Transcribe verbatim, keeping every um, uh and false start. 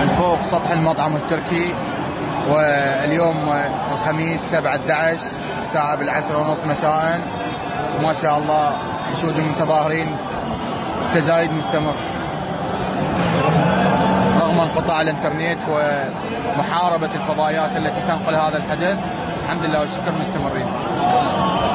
من فوق سطح المطعم التركي. واليوم الخميس سبعة أحد عشر الساعة بالعشرة ونص مساء، وما شاء الله نشوف المتظاهرين تزايد مستمر رغم انقطاع الانترنت ومحاربة الفضائيات التي تنقل هذا الحدث. الحمد لله والشكر مستمرين.